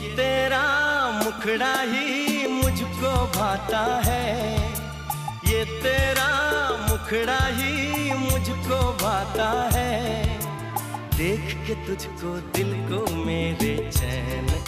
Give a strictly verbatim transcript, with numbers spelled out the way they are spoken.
तेरा मुखड़ा ही मुझको भाता है, ये तेरा मुखड़ा ही मुझको भाता है। देख के तुझको दिल को मेरे चैन